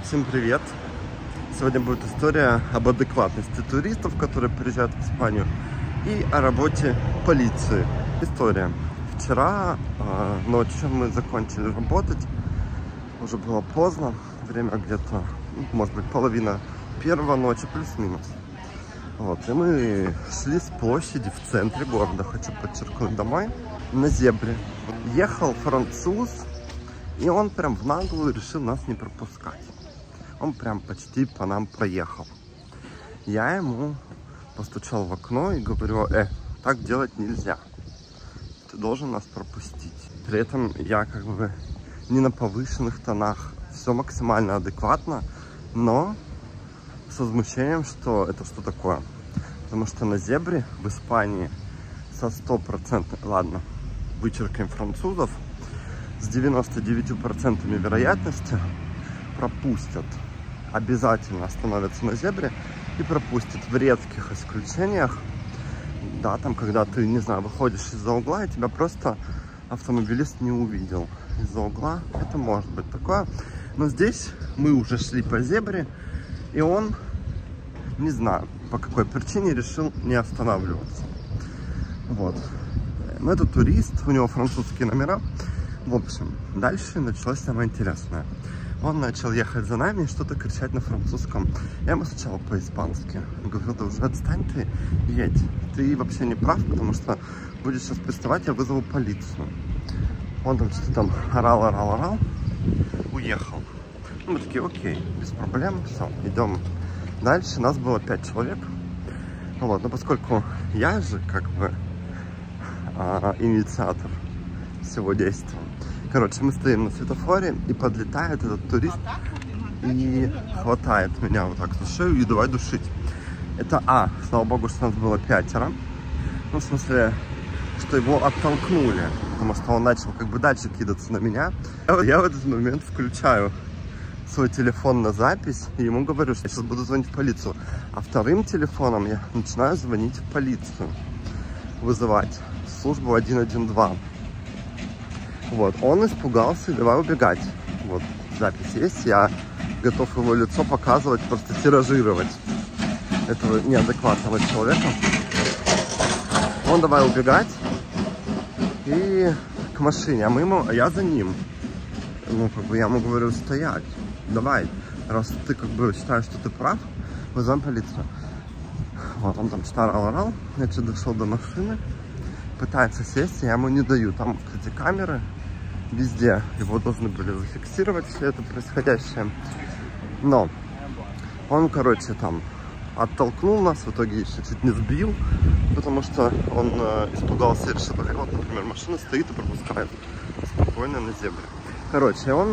Всем привет! Сегодня будет история об адекватности туристов, которые приезжают в Испанию, и о работе полиции. История. Вчера ночью мы закончили работать, уже было поздно, время где-то, может быть, половина первого ночи, плюс-минус. Вот, и мы шли с площади в центре города, хочу подчеркнуть, домой, на зебре. Ехал француз, и он прям в наглую решил нас не пропускать. Он прям почти по нам проехал. Я ему постучал в окно и говорю: так делать нельзя. Ты должен нас пропустить. При этом я как бы не на повышенных тонах. Все максимально адекватно, но с возмущением, что это что такое. Потому что на зебре в Испании со 100%, ладно, вычеркаем французов, с 99% вероятности пропустят. Обязательно остановятся на зебре и пропустят. В редких исключениях, да, там, когда ты, не знаю, выходишь из-за угла, и тебя просто автомобилист не увидел из-за угла, это может быть такое. Но здесь мы уже шли по зебре, и он, не знаю, по какой причине решил не останавливаться. Вот. Но это турист, у него французские номера. В общем, дальше началось самое интересное. Он начал ехать за нами и что-то кричать на французском. Я ему сначала по-испански говорю: да уже отстань ты, едь. Ты вообще не прав, потому что будешь сейчас приставать, я вызову полицию. Он там что-то там орал, уехал. Ну, мы такие: окей, без проблем, все, идем дальше. Нас было 5 человек. Вот, но поскольку я же как бы инициатор всего действия. Короче, мы стоим на светофоре, и подлетает этот турист и хватает меня вот так за шею и давай душить. Это слава богу, что нас было 5. Ну, в смысле, что его оттолкнули, потому что он начал как бы дальше кидаться на меня. Я в этот момент включаю свой телефон на запись и ему говорю, что я сейчас буду звонить в полицию. А вторым телефоном я начинаю звонить в полицию, вызывать службу 112. Вот, он испугался и давай убегать. Вот, запись есть, я готов его лицо показывать, просто тиражировать этого неадекватного человека. Он давай убегать и к машине, а я за ним. Ну, как бы я ему говорю: стоять, давай, раз ты как бы считаешь, что ты прав, вызовем полицию. Вот, он там что-то орал, значит, дошел до машины, пытается сесть, я ему не даю. Там, кстати, камеры везде, его должны были зафиксировать все это происходящее. Но он, короче, там оттолкнул нас, в итоге еще чуть не сбил, потому что он испугался и решил: вот, например, машина стоит и пропускает спокойно на зебре. Короче, он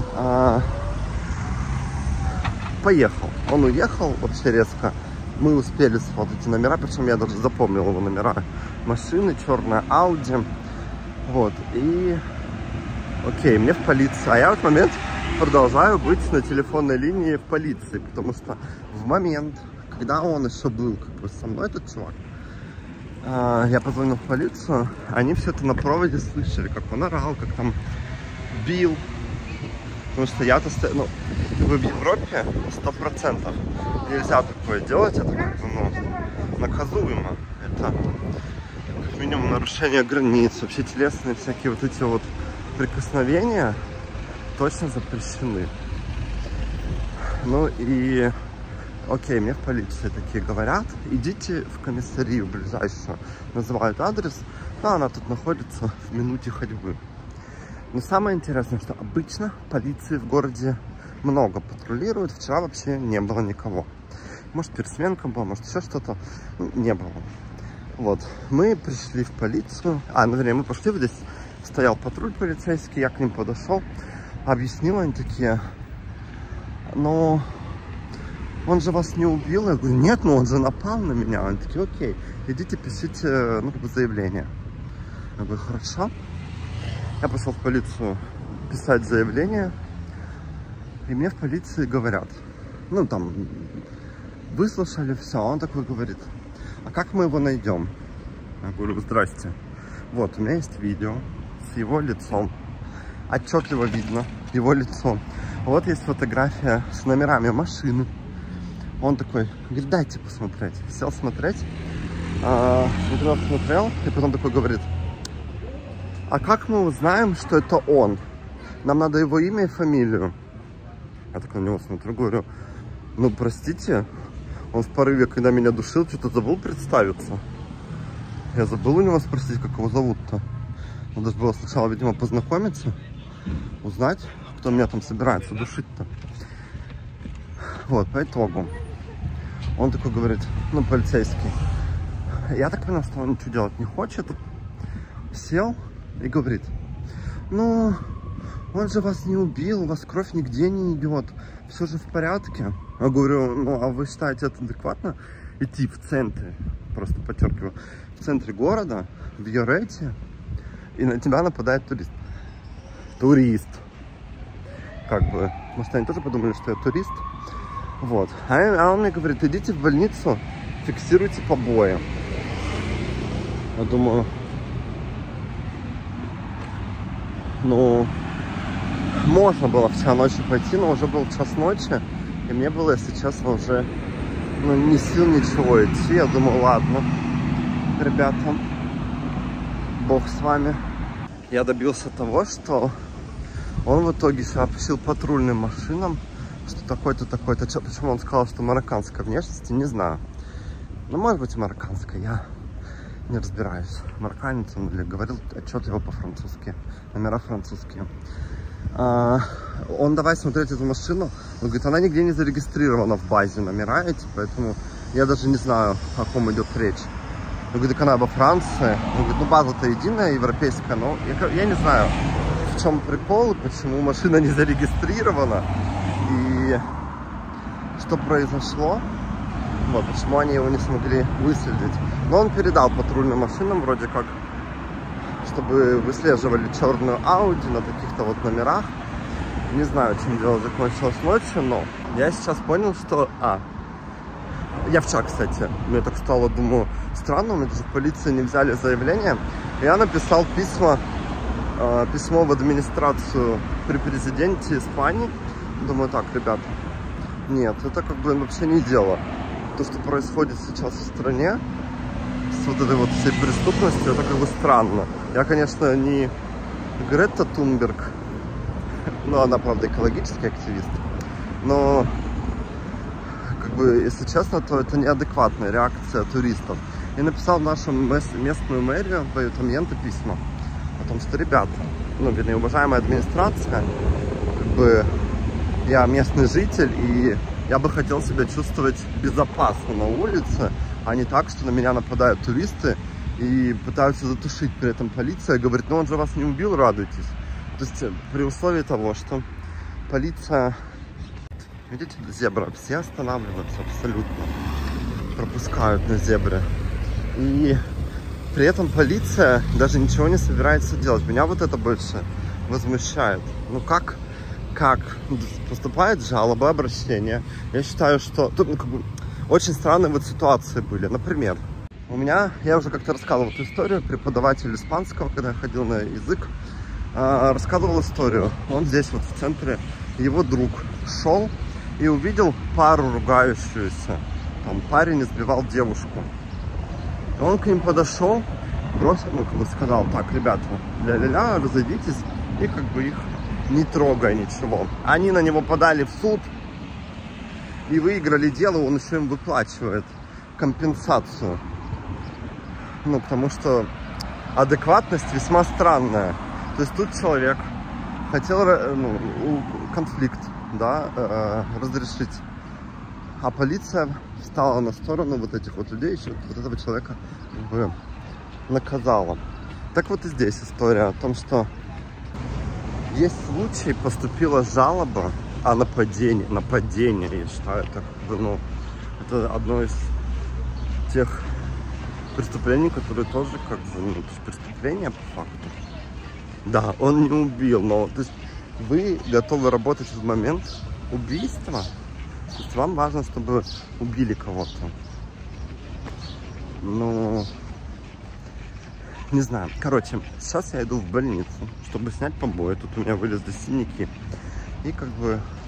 поехал, он уехал вообще резко. Мы успели сфотать номера, причем я даже запомнил его номера машины, черная Audi. Вот, и окей, мне в полицию. А я в этот момент продолжаю быть на телефонной линии в полиции, потому что в момент, когда он еще был как бы со мной, этот чувак, я позвонил в полицию, они все это на проводе слышали, как он орал, как там бил. Потому что я-то, ну, в Европе 100% нельзя такое делать, это как бы, ну, наказуемо. Это как минимум нарушение границ, вообще телесные всякие вот эти вот прикосновения точно запрещены. Ну и окей, мне в полиции такие говорят: идите в комиссарию ближайшую, называют адрес, но она тут находится в минуте ходьбы. Но самое интересное, что обычно полиции в городе много патрулируют. Вчера вообще не было никого. Может, пересменка была, может, еще что-то. Ну, не было. Вот, мы пришли в полицию. Мы пошли, вот здесь стоял патруль полицейский, я к ним подошел, объяснил, они такие: но он же вас не убил. Я говорю: нет, ну он же напал на меня. Они такие: окей, идите пишите, ну, как бы заявление. Я говорю: хорошо. Я пошел в полицию писать заявление, и мне в полиции говорят, ну там, выслушали все, он такой говорит: а как мы его найдем? Я говорю: здрасте, вот у меня есть видео с его лицом, отчетливо видно его лицо. Вот есть фотография с номерами машины. Он такой, говорит, дайте посмотреть. Сел смотреть, смотрел, и потом такой говорит, а как мы узнаем, что это он? Нам надо его имя и фамилию. Я такой на него смотрю, говорю, ну простите, он в порыве, когда меня душил, что-то забыл представиться. Я забыл у него спросить, как его зовут-то. Надо же было сначала, видимо, познакомиться, узнать, кто меня там собирается душить-то. Вот, по итогу. Он такой говорит, ну, полицейский. Я так понял, что он ничего делать не хочет. Сел и говорит, ну, он же вас не убил, у вас кровь нигде не идет, все же в порядке. Я говорю, ну, а вы считаете это адекватно? Идти в центре, просто подчеркиваю, в центре города, в Йорете, и на тебя нападает турист. Турист. Как бы, может, они тоже подумали, что я турист. Вот. А он мне говорит, идите в больницу, фиксируйте побои. Я думаю, ну, можно было вчера ночью пойти, но уже был час ночи, и мне было, если честно, уже, ну, ни сил, ничего идти. Я думаю, ладно, ребята, бог с вами. Я добился того, что он в итоге сообщил патрульным машинам, что такой-то, такой-то. Почему он сказал, что марокканской внешности, не знаю. Ну, может быть, и марокканская, я не разбираюсь. Марокканец он или говорил отчетливо по-французски, номера французские. Он давай смотреть эту машину, он говорит, она нигде не зарегистрирована в базе номера эти, поэтому я даже не знаю, о ком идет речь. Он говорит, она во Франции. Он говорит, ну база-то единая, европейская, но я не знаю, в чем прикол, почему машина не зарегистрирована и что произошло, вот, почему они его не смогли выследить. Но он передал патрульным машинам вроде как, чтобы выслеживали черную Audi на каких-то вот номерах. Не знаю, чем дело закончилось ночью, но я сейчас понял, что... Я вчера, кстати, мне так стало, думаю, странно, у меня даже в полиции не взяли заявление. Я написал письмо в администрацию при президенте Испании. Думаю, так, ребята, нет, это как бы вообще не дело. То, что происходит сейчас в стране, с вот этой вот всей преступностью, это как бы странно. Я, конечно, не Грета Тунберг, но она, правда, экологический активист, но, как бы, если честно, то это неадекватная реакция туристов. Я написал в нашу местную мэрию, в Аютамьенто, письма о том, что, ребята, ну, вернее, уважаемая администрация, как бы, я местный житель, и я бы хотел себя чувствовать безопасно на улице, а не так, что на меня нападают туристы и пытаются затушить. При этом полиция говорит, ну он же вас не убил, радуйтесь. То есть при условии того, что полиция... Видите, зебра, все останавливаются абсолютно, пропускают на зебре. И при этом полиция даже ничего не собирается делать. Меня вот это больше возмущает. Ну как поступает жалоба, обращение? Я считаю, что тут, ну, как бы, очень странные вот ситуации были. Например, у меня, я уже как-то рассказывал эту историю, преподаватель испанского, когда я ходил на язык, рассказывал историю. Он здесь вот в центре, его друг шел и увидел пару ругающуюся. Там парень избивал девушку. И он к ним подошел, бросил, ну, как бы сказал, так, ребята, ля-ля-ля, разойдитесь, и как бы их не трогай ничего. Они на него подали в суд и выиграли дело, он еще им выплачивает компенсацию. Ну, потому что адекватность весьма странная. То есть тут человек хотел, ну, конфликт, да, разрешить, а полиция встала на сторону вот этих вот людей, еще вот этого человека как бы наказала. Так вот и здесь история о том, что есть случай, поступила жалоба о нападении. Нападение, я считаю, это, как бы, ну, это одно из тех преступлений, которые тоже как бы, ну, преступление по факту. Да, он не убил, но то есть вы готовы работать в момент убийства. То есть вам важно, чтобы убили кого-то. Ну, не знаю. Короче, сейчас я иду в больницу, чтобы снять побои. Тут у меня вылезли синяки. И как бы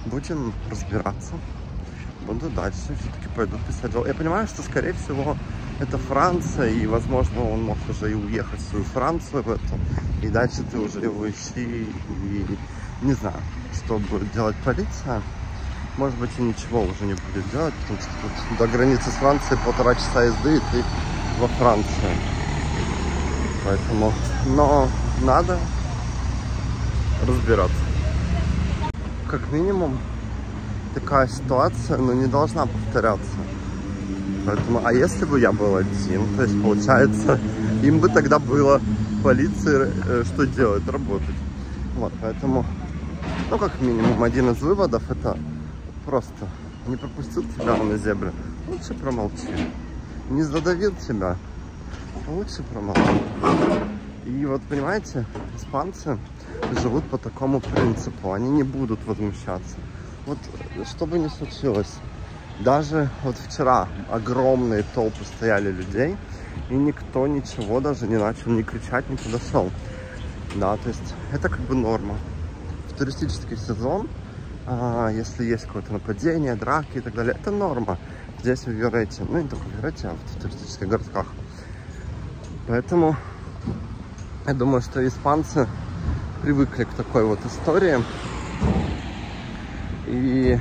Будем разбираться. Буду дальше все-таки пойду писать жалобу. Я понимаю, что, скорее всего, это Франция, и, возможно, он мог уже и уехать в свою Францию в эту, и дальше ты уже его ищи, и не знаю, что будет делать полиция. Может быть, и ничего уже не будет делать, потому что тут до границы с Францией 1,5 часа езды, и ты во Франции. Поэтому, но надо разбираться. Как минимум, такая ситуация, но не должна повторяться. Поэтому, а если бы я был один, то есть, получается, им бы тогда было полиции что делать, работать. Вот, поэтому, ну, как минимум, один из выводов — это просто не пропустил тебя на зебре, лучше промолчи. Не задавил тебя, лучше промолчи. И вот, понимаете, испанцы живут по такому принципу, они не будут возмущаться. Вот, что бы ни случилось, даже вот вчера огромные толпы стояли людей, и никто ничего даже не начал ни кричать, ни подошел. Да, то есть это как бы норма. В туристический сезон, если есть какое-то нападение, драки и так далее, это норма. Здесь в Виорете, ну не только в Виорете, а в туристических городках. Поэтому я думаю, что испанцы привыкли к такой вот истории и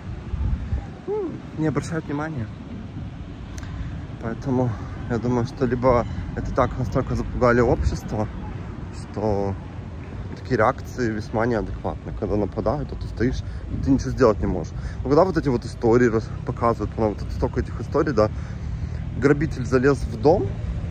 не обращают внимания. Поэтому я думаю, что либо это так настолько запугали общество, что такие реакции весьма неадекватны. Когда нападают, то ты стоишь, и ты ничего сделать не можешь. Но когда вот эти вот истории показывают, вот столько этих историй, да, грабитель залез в дом,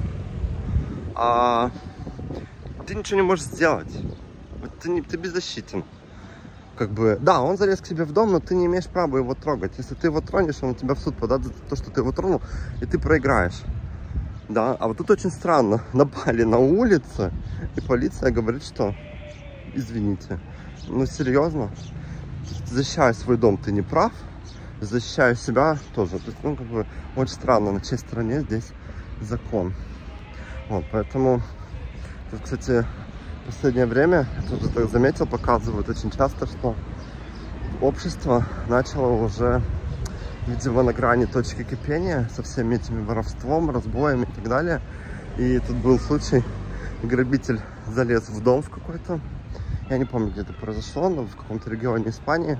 а ты ничего не можешь сделать. Вот ты беззащитен. Как бы, да, он залез к себе в дом, но ты не имеешь права его трогать. Если ты его тронешь, он тебя в суд подаст за то, что ты его тронул, и ты проиграешь. Да, а вот тут очень странно. Напали на улице, и полиция говорит, что извините. Ну, серьезно? Защищая свой дом, ты не прав. Защищая себя тоже. То есть, ну, как бы, очень странно, на чьей стороне здесь закон. Вот, поэтому, тут, кстати, в последнее время, я тоже так заметил, показывают очень часто, что общество начало уже, видимо, на грани точки кипения со всеми этими воровством, разбоями и так далее. И тут был случай, грабитель залез в дом в какой-то, я не помню, где это произошло, но в каком-то регионе Испании.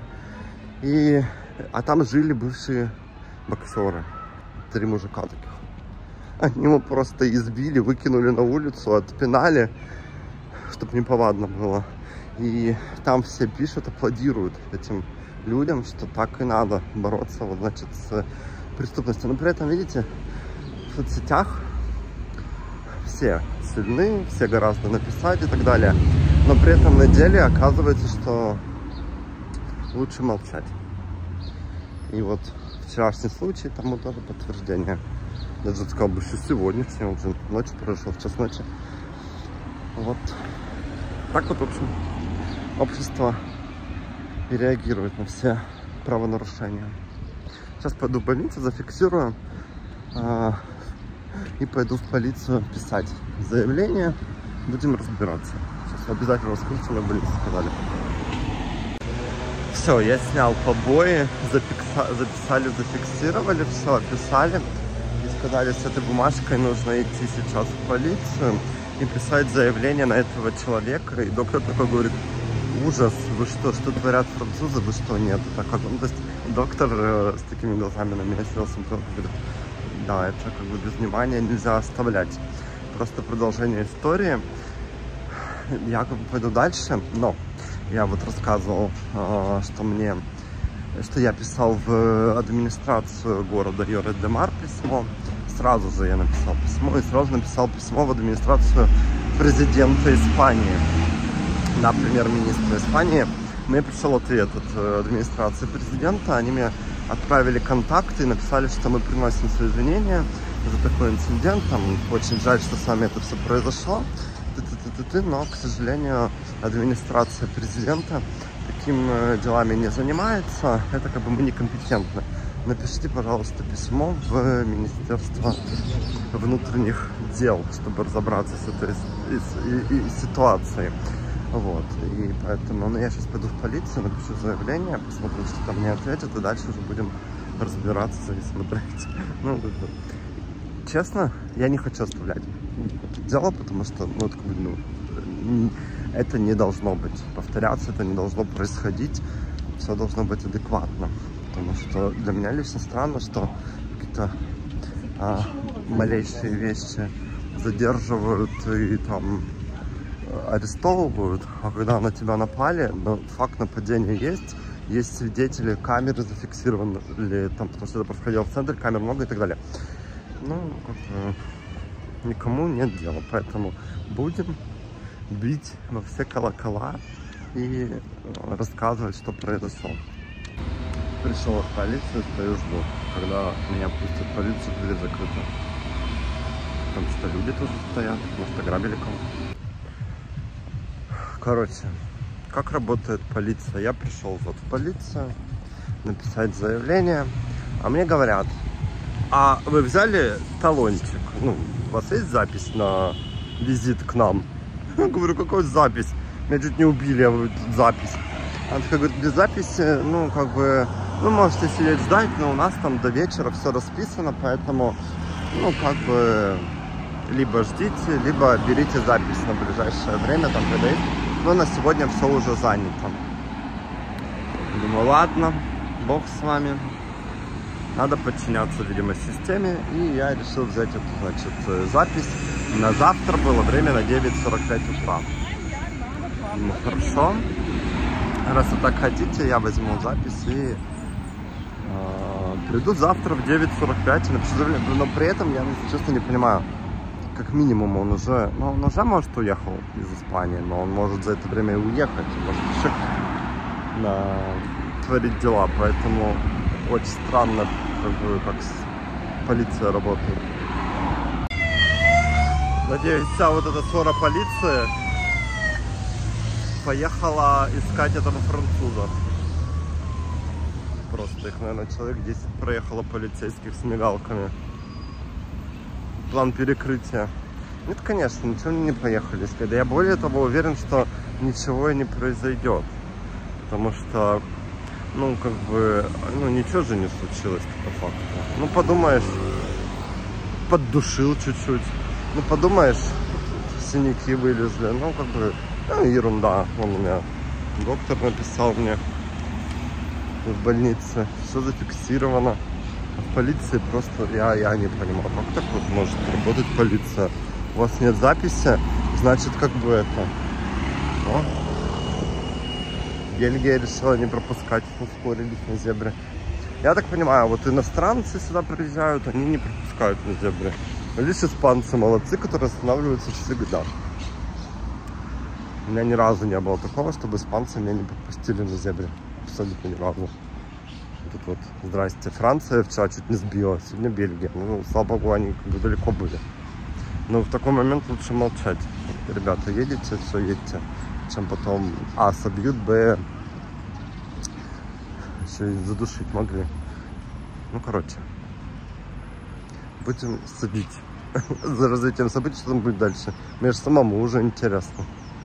А там жили бывшие боксеры, 3 мужика таких. Они его просто избили, выкинули на улицу, отпинали, чтобы неповадно было. И там все пишут, аплодируют этим людям, что так и надо бороться, вот, значит, с преступностью. Но при этом, видите, в соцсетях все сильны, все гораздо написать и так далее. Но при этом на деле оказывается, что лучше молчать. И вот вчерашний случай тому тоже подтверждение. Я даже сказал бы, что сегодняшний, он уже ночью произошел, в час ночи. Вот. Так вот, в общем, общество и реагирует на все правонарушения. Сейчас пойду в больницу, зафиксирую и пойду в полицию писать заявление. Будем разбираться. Сейчас обязательно расскажу, что мне в больнице сказали. Все, я снял побои, записали, зафиксировали, все, описали. И сказали, с этой бумажкой нужно идти сейчас в полицию и писать заявление на этого человека. И доктор такой говорит: ужас, вы что творят французы, вы что, нет? Так, то есть доктор с такими глазами на меня сел, смотрел, говорит: да, это как бы без внимания нельзя оставлять. Просто продолжение истории. Я как бы пойду дальше, но я вот рассказывал, что я писал в администрацию города Йорет-де-Мар письмо. Сразу же я написал письмо и сразу написал письмо в администрацию президента Испании, на премьер-министра Испании. Мне пришел ответ от администрации президента. Они мне отправили контакты и написали, что мы приносим свои извинения за такой инцидент. Там очень жаль, что с вами это все произошло. Но, к сожалению, администрация президента таким делами не занимается. Это как бы мы некомпетентны. Напишите, пожалуйста, письмо в Министерство внутренних дел, чтобы разобраться с этой ситуацией. Вот, и поэтому, ну, я сейчас пойду в полицию, напишу заявление, посмотрим, что там мне ответят, и дальше уже будем разбираться и смотреть. Ну, честно, я не хочу оставлять это дело, потому что, ну, это, ну, это не должно быть повторяться, это не должно происходить, все должно быть адекватно. Потому что для меня лично странно, что какие-то малейшие вещи задерживают и там арестовывают, а когда на тебя напали, но факт нападения есть свидетели, камеры зафиксированы, там, потому что это происходило в центре, камер много и так далее. Ну, как бы, никому нет дела, поэтому будем бить во все колокола и рассказывать, что произошло. Пришел в полицию, стою, жду, когда меня пустят в полицию, дверь закрыта. Там что, люди тоже стоят, может, ограбили кого-то. Короче, как работает полиция? Я пришел вот в полицию написать заявление, а мне говорят: а вы взяли талончик? Ну, у вас есть запись на визит к нам? Я говорю: какую запись? Меня чуть не убили, я говорю: запись. Она такая говорит: без записи, ну, как бы, вы можете сидеть ждать, но у нас там до вечера все расписано, поэтому, ну, как бы, либо ждите, либо берите запись на ближайшее время, там, когда есть. Но на сегодня все уже занято. Думаю, ладно, бог с вами. Надо подчиняться, видимо, системе. И я решил взять эту, значит, запись. На завтра было время на 9:45 утра. Ну, хорошо. Раз вы так хотите, я возьму запись и приду завтра в 9:45 и напишу заявление. Но при этом я, честно, не понимаю. Как минимум он уже, ну, он уже, может, уехал из Испании, но он может за это время и уехать, может еще творить дела, поэтому очень странно, как полиция работает. Надеюсь, вся вот эта ссора полиции поехала искать этого француза. Просто их, наверное, человек 10 проехало полицейских с мигалками. План перекрытия. Нет, конечно, ничего не поехали искать. Я более того уверен, что ничего и не произойдет. Потому что, ну, как бы, ну, ничего же не случилось по факту. Ну, подумаешь, поддушил чуть-чуть. Ну, подумаешь, синяки вылезли. Ну, как бы, ну, ерунда. Вон у меня доктор написал мне в больнице. Все зафиксировано. В полиции просто я не понимаю, как так вот может работать полиция. У вас нет записи, значит, как бы это. О. Бельгия решила не пропускать, ускорились на зебре. Я так понимаю, вот иностранцы сюда приезжают, они не пропускают на зебре. Лишь испанцы молодцы, которые останавливаются всегда. У меня ни разу не было такого, чтобы испанцы меня не пропустили на зебре. Абсолютно ни разу. Тут вот, здрасте, Франция вчера чуть не сбила, сегодня Бельгия. Ну, слава богу, они как бы далеко были. Но в такой момент лучше молчать. Ребята, едете, все, едете. Чем потом, собьют, еще и задушить могли. Ну, короче. Будем следить за развитием событий, что там будет дальше. Мне же самому уже интересно.